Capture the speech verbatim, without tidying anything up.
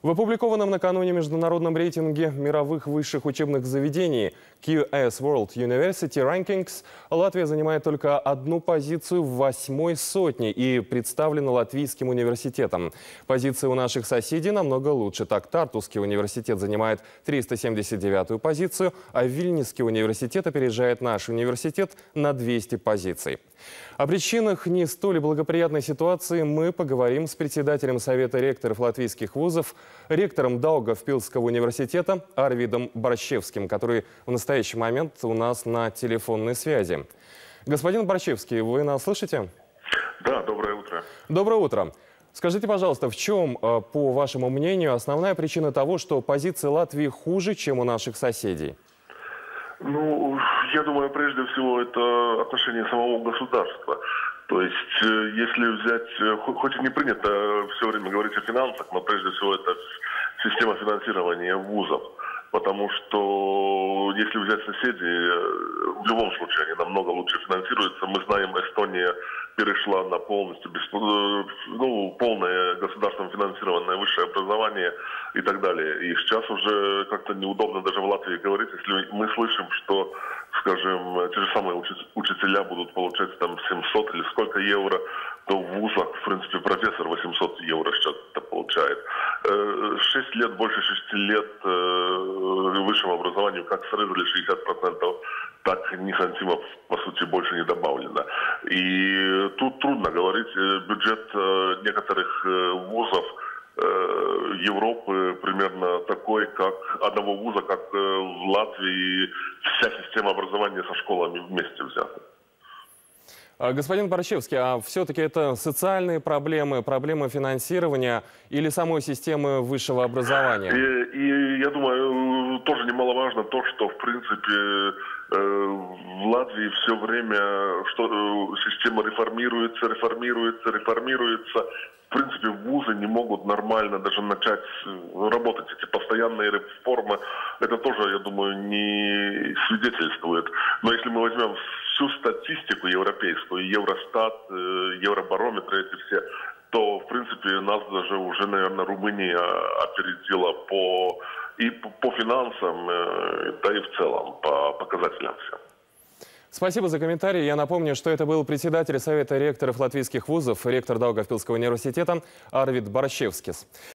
В опубликованном накануне международном рейтинге мировых высших учебных заведений кью эс World University Rankings Латвия занимает только одну позицию в восьмой сотне и представлена Латвийским университетом. Позиции у наших соседей намного лучше. Так, Тартусский университет занимает триста семьдесят девятую позицию, а Вильнюсский университет опережает наш университет на двести позиций. О причинах не столь благоприятной ситуации мы поговорим с председателем Совета ректоров латвийских вузов, ректором Даугавпилсского университета Арвидом Борщевским, который в настоящий момент у нас на телефонной связи. Господин Борщевский, вы нас слышите? Да, доброе утро. Доброе утро. Скажите, пожалуйста, в чем, по вашему мнению, основная причина того, что позиции Латвии хуже, чем у наших соседей? Ну, я думаю, прежде всего, это отношение самого государства. То есть, если взять, хоть и не принято все время говорить о финансах, но прежде всего это система финансирования вузов. Потому что, если взять соседей, в любом случае они намного лучше финансируются. Мы знаем, Эстония перешла на полностью бесп... ну, полное государством финансированное высшее образование и так далее. И сейчас уже как-то неудобно даже в Латвии говорить, если мы слышим, что, скажем, те же самые учителя будут получать там семьсот или сколько евро, то в вузах, в принципе, профессор восемьсот евро сейчас это получает. Шесть лет, больше шести лет высшему образованию как срезали шестьдесят процентов, так ни сантимов, по сути, больше не добавлено. И тут трудно говорить. Бюджет некоторых вузов Европы примерно такой, как одного вуза, как в Латвии вся система образования со школами вместе взята. Господин Борщевский, а все-таки это социальные проблемы, проблемы финансирования или самой системы высшего образования? И, и я думаю, тоже немаловажно то, что, в принципе, в Латвии все время что, система реформируется, реформируется, реформируется. В принципе, вузы не могут нормально даже начать работать. Эти постоянные реформы, это тоже, я думаю, не свидетельствует. Но если мы возьмем всю статистику европейскую, Евростат, Евробарометр, эти все, то, в принципе, нас даже уже, наверное, Румыния опередила по, и по, по финансам, да и в целом по показателям всем. Спасибо за комментарий. Я напомню, что это был председатель Совета ректоров латвийских вузов, ректор Даугавпилсского университета Арвид Борщевскис.